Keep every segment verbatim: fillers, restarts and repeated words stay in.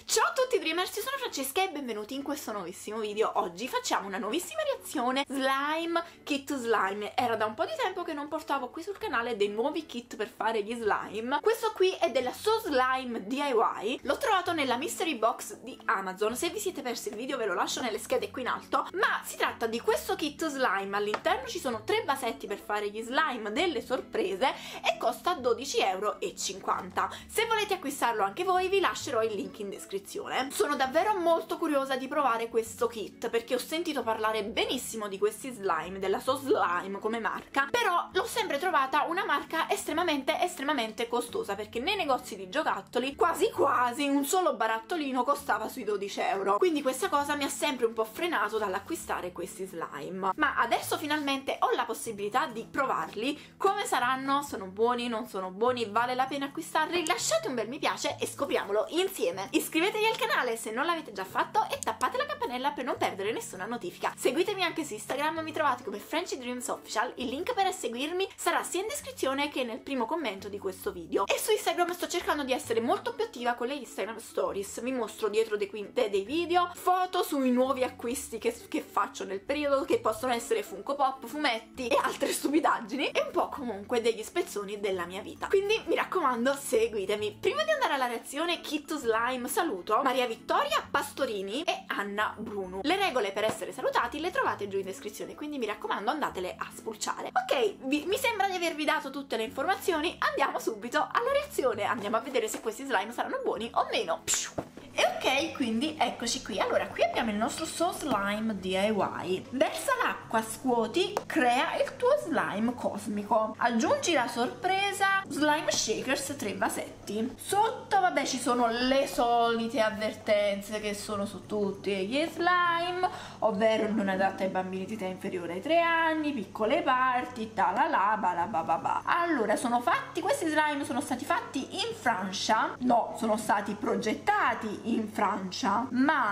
Ciao a tutti Dreamers, io sono Francesca e benvenuti in questo nuovissimo video. Oggi facciamo una nuovissima reazione slime, kit slime. Era da un po' di tempo che non portavo qui sul canale dei nuovi kit per fare gli slime. Questo qui è della So Slime D I Y, l'ho trovato nella mystery box di Amazon. Se vi siete persi il video ve lo lascio nelle schede qui in alto. Ma si tratta di questo kit slime, all'interno ci sono tre vasetti per fare gli slime, delle sorprese, e costa dodici e cinquanta euro. Se volete acquistarlo anche voi vi lascerò il link in descrizione. Sono davvero molto curiosa di provare questo kit perché ho sentito parlare benissimo di questi slime, della So Slime come marca, però l'ho sempre trovata una marca estremamente estremamente costosa, perché nei negozi di giocattoli quasi quasi un solo barattolino costava sui dodici euro, quindi questa cosa mi ha sempre un po' frenato dall'acquistare questi slime. Ma adesso finalmente ho la possibilità di provarli. Come saranno? Sono buoni? Non sono buoni? Vale la pena acquistarli? Lasciate un bel mi piace e scopriamolo insieme. Iscrivetevi al canale se non l'avete già fatto e tappate la campanella per non perdere nessuna notifica. Seguitemi anche su Instagram, mi trovate come Frenchy Dreams Official, il link per seguirmi sarà sia in descrizione che nel primo commento di questo video. E su Instagram sto cercando di essere molto più attiva con le Instagram Stories, vi mostro dietro dei, dei video, foto sui nuovi acquisti che, che faccio nel periodo, che possono essere Funko Pop, fumetti e altre stupidaggini, e un po' comunque degli spezzoni della mia vita. Quindi mi raccomando, seguitemi. Prima di andare alla reazione kit slime saluto Maria Vittoria Pastorini e Anna Bruno. Le regole per essere salutati le trovate giù in descrizione, quindi mi raccomando andatele a spulciare. Ok, vi, mi sembra di avervi dato tutte le informazioni, andiamo subito alla reazione, andiamo a vedere se questi slime saranno buoni o meno. E ok, quindi eccoci qui. Allora, qui abbiamo il nostro So Slime D I Y. Versa l'acqua, scuoti, crea il tuo slime cosmico. Aggiungi la sorpresa, slime shakers tre vasetti. Sotto, vabbè, ci sono le solite avvertenze che sono su tutti gli slime, ovvero non adatta ai bambini di età inferiore ai tre anni, piccole parti, talala, balabababa. Allora, sono fatti, questi slime sono stati fatti in Francia, no, sono stati progettati in Francia,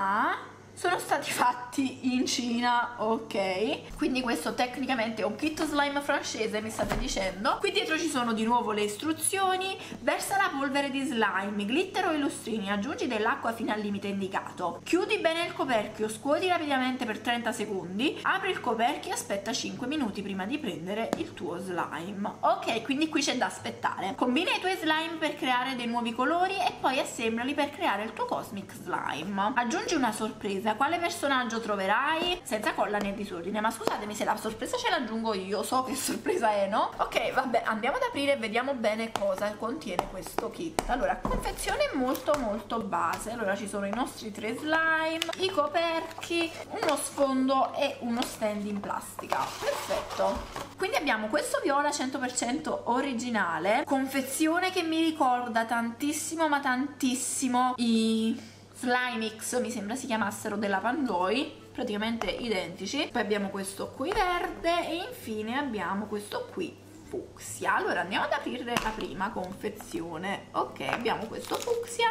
ma sono stati fatti in Cina, ok? Quindi questo tecnicamente è un kit slime francese, mi state dicendo. Qui dietro ci sono di nuovo le istruzioni. Versa la polvere di slime, glitter o lustrini, aggiungi dell'acqua fino al limite indicato. Chiudi bene il coperchio, scuoti rapidamente per trenta secondi, apri il coperchio e aspetta cinque minuti prima di prendere il tuo slime. Ok, quindi qui c'è da aspettare. Combina i tuoi slime per creare dei nuovi colori e poi assemblali per creare il tuo cosmic slime. Aggiungi una sorpresa. Quale personaggio troverai? Senza colla né disordine. Ma scusatemi, se la sorpresa ce l'aggiungo io, so che sorpresa è, no? Ok, vabbè, andiamo ad aprire e vediamo bene cosa contiene questo kit. Allora, confezione molto molto base. Allora, ci sono i nostri tre slime, i coperchi, uno sfondo e uno stand in plastica. Perfetto. Quindi abbiamo questo viola cento per cento originale, confezione che mi ricorda tantissimo ma tantissimo i Slime X, mi sembra si chiamassero, della Pandoi, praticamente identici. Poi abbiamo questo qui verde e infine abbiamo questo qui fucsia. Allora andiamo ad aprire la prima confezione. Ok, abbiamo questo fucsia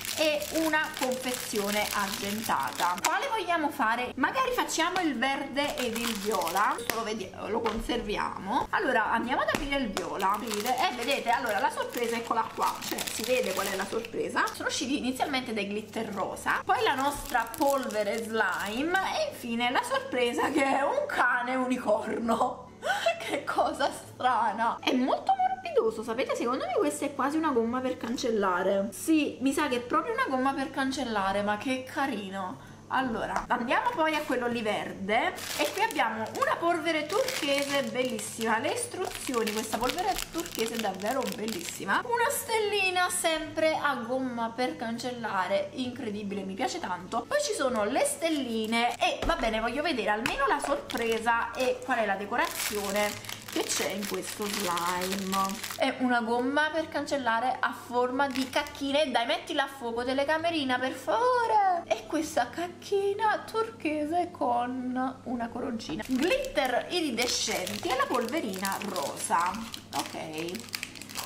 e una confezizione argentata. Quale vogliamo fare? Magari facciamo il verde ed il viola, lo, vediamo, lo conserviamo. Allora andiamo ad aprire il viola e eh, vedete, allora la sorpresa eccola qua, cioè si vede qual è la sorpresa. Sono usciti inizialmente dei glitter rosa, poi la nostra polvere slime e infine la sorpresa che è un cane unicorno. Che cosa strana, è molto morbidoso, sapete? Secondo me questa è quasi una gomma per cancellare. Sì, mi sa che è proprio una gomma per cancellare, ma che carino. Allora, andiamo poi a quello lì verde e qui abbiamo una polvere turchese bellissima. Le istruzioni, questa polvere turchese è davvero bellissima. Una stellina sempre a gomma per cancellare, incredibile, mi piace tanto. Poi ci sono le stelline e va bene, voglio vedere almeno la sorpresa e qual è la decorazione che c'è in questo slime. È una gomma per cancellare a forma di cacchine. Dai, mettila a fuoco, telecamerina, per favore. E questa cacchina turchese con una coroncina, glitter iridescenti e la polverina rosa. Ok,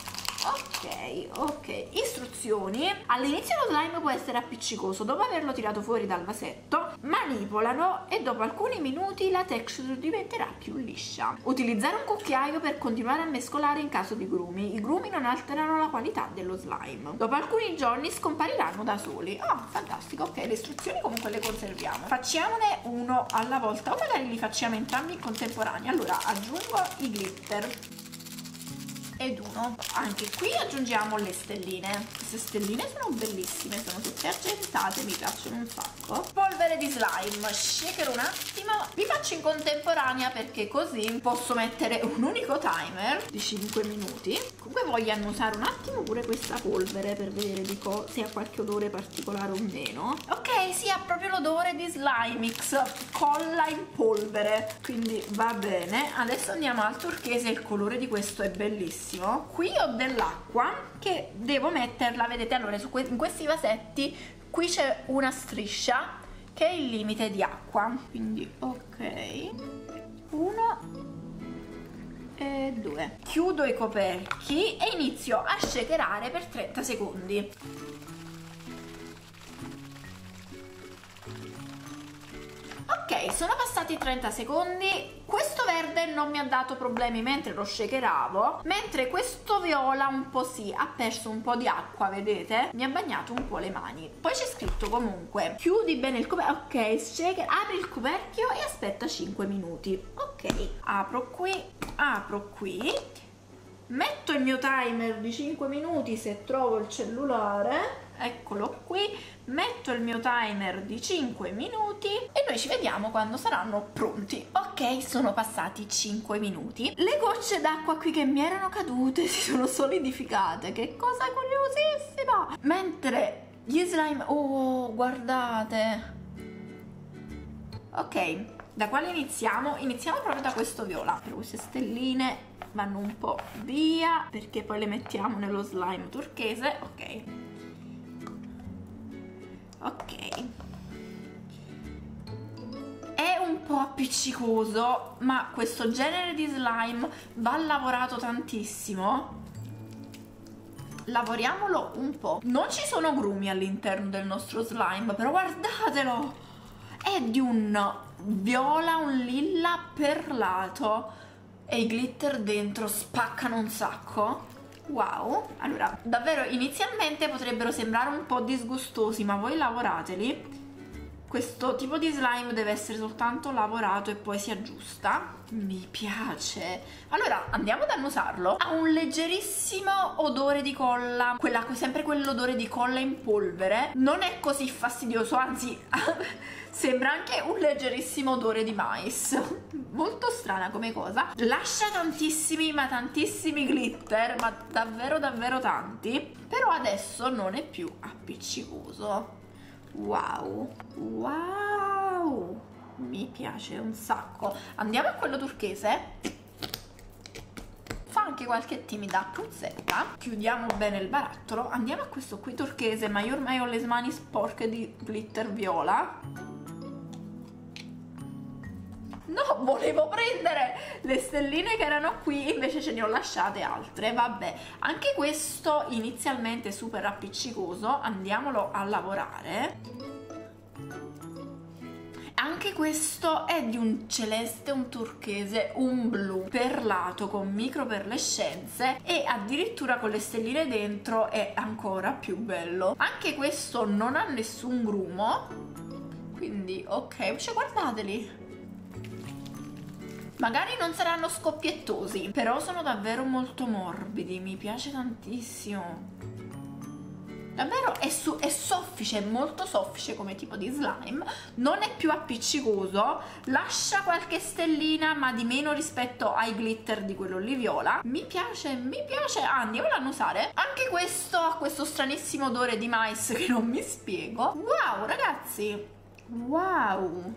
Ok, ok. Istruzioni. All'inizio lo slime può essere appiccicoso, dopo averlo tirato fuori dal vasetto manipolano e dopo alcuni minuti la texture diventerà più liscia. Utilizzare un cucchiaio per continuare a mescolare in caso di grumi. I grumi non alterano la qualità dello slime. Dopo alcuni giorni scompariranno da soli. Oh, fantastico. Ok, le istruzioni comunque le conserviamo. Facciamone uno alla volta o magari li facciamo entrambi in contemporanea. Allora aggiungo i glitter ed uno. Anche qui aggiungiamo le stelline. Queste stelline sono bellissime, sono tutte argentate, mi piacciono un sacco. Polvere di slime, shaker un attimo, li faccio in contemporanea perché così posso mettere un unico timer di cinque minuti. Comunque voglio annusare un attimo pure questa polvere per vedere di se ha qualche odore particolare o meno. Ok, sì, ha proprio l'odore di Slimix, colla in polvere, quindi va bene. Adesso andiamo al turchese, il colore di questo è bellissimo. Qui ho dell'acqua che devo metterla, vedete, allora su que in questi vasetti qui c'è una striscia che è il limite di acqua, quindi ok, uno e due. Chiudo i coperchi e inizio a shakerare per trenta secondi. Ok, sono passati trenta secondi, questo verde non mi ha dato problemi mentre lo shakeravo, mentre questo viola un po' sì, ha perso un po' di acqua, vedete? Mi ha bagnato un po' le mani. Poi c'è scritto comunque, chiudi bene il coperchio, ok, shaker, apri il coperchio e aspetta cinque minuti. Ok, apro qui, apro qui, metto il mio timer di cinque minuti se trovo il cellulare. Eccolo qui, metto il mio timer di cinque minuti e noi ci vediamo quando saranno pronti. Ok, sono passati cinque minuti. Le gocce d'acqua qui che mi erano cadute si sono solidificate. Che cosa curiosissima! Mentre gli slime... Oh, guardate! Ok, da quale iniziamo? Iniziamo proprio da questo viola. Per queste stelline vanno un po' via perché poi le mettiamo nello slime turchese. Ok. Ok, è un po' appiccicoso, ma questo genere di slime va lavorato tantissimo. Lavoriamolo un po'. Non ci sono grumi all'interno del nostro slime, però guardatelo, è di un viola, un lilla perlato e i glitter dentro spaccano un sacco. Wow, allora davvero inizialmente potrebbero sembrare un po' disgustosi, ma voi lavorateli. Questo tipo di slime deve essere soltanto lavorato e poi si aggiusta. Mi piace. Allora andiamo ad annusarlo. Ha un leggerissimo odore di colla, quella, sempre quell'odore di colla in polvere. Non è così fastidioso, anzi sembra anche un leggerissimo odore di mais. Molto strana come cosa. Lascia tantissimi ma tantissimi glitter, ma davvero davvero tanti. Però adesso non è più appiccicoso. Wow, wow, mi piace un sacco. Andiamo a quello turchese. Fa anche qualche timida puzzetta. Chiudiamo bene il barattolo. Andiamo a questo qui turchese, ma io ormai ho le mani sporche di glitter viola. No, volevo prendere le stelline che erano qui, invece ce ne ho lasciate altre. Vabbè, anche questo inizialmente super appiccicoso. Andiamolo a lavorare. Anche questo è di un celeste, un turchese, un blu perlato con micro perlescenze e addirittura con le stelline dentro è ancora più bello. Anche questo non ha nessun grumo, quindi ok, cioè guardateli. Magari non saranno scoppiettosi, però sono davvero molto morbidi, mi piace tantissimo. Davvero è, su è soffice, è molto soffice come tipo di slime, non è più appiccicoso, lascia qualche stellina ma di meno rispetto ai glitter di quello lì viola. Mi piace, mi piace, ah, andiamolo a annusare. Anche questo ha questo stranissimo odore di mais che non mi spiego. Wow ragazzi, wow!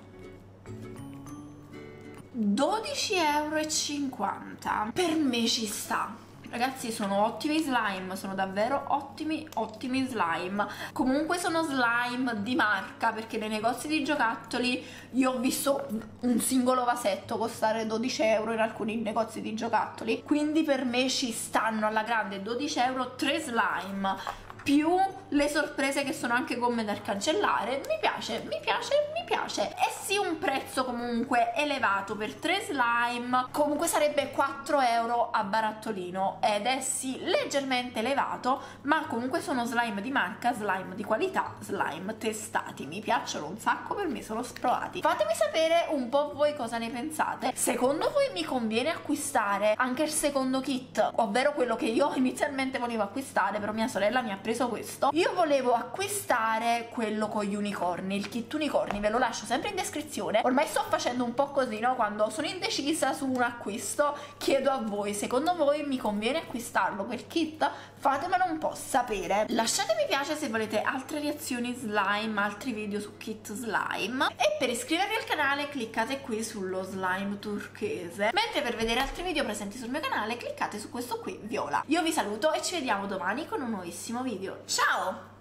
dodici e cinquanta euro, per me ci sta, Ragazzi, sono ottimi slime, sono davvero ottimi, ottimi slime. Comunque sono slime di marca, perché nei negozi di giocattoli io ho visto un singolo vasetto costare dodici euro in alcuni negozi di giocattoli, quindi per me ci stanno alla grande dodici euro tre slime più le sorprese che sono anche gomme da cancellare. Mi piace, mi piace, mi piace. E sì, un prezzo comunque elevato per tre slime, comunque sarebbe quattro euro a barattolino, ed è sì leggermente elevato, ma comunque sono slime di marca, slime di qualità, slime testati. Mi piacciono un sacco, per me sono sprovati. Fatemi sapere un po' voi cosa ne pensate. Secondo voi mi conviene acquistare anche il secondo kit, ovvero quello che io inizialmente volevo acquistare, però mia sorella mi ha preso questo? Io volevo acquistare quello con gli unicorni, il kit unicorni, ve lo lascio sempre in descrizione. Ormai sto facendo un po' così, no? Quando sono indecisa su un acquisto chiedo a voi, secondo voi mi conviene acquistarlo quel kit? Fatemelo un po' sapere. Lasciate mi piace se volete altre reazioni slime, altri video su kit slime, e per iscrivervi al canale cliccate qui sullo slime turchese, mentre per vedere altri video presenti sul mio canale cliccate su questo qui viola. Io vi saluto e ci vediamo domani con un nuovissimo video. Ciao!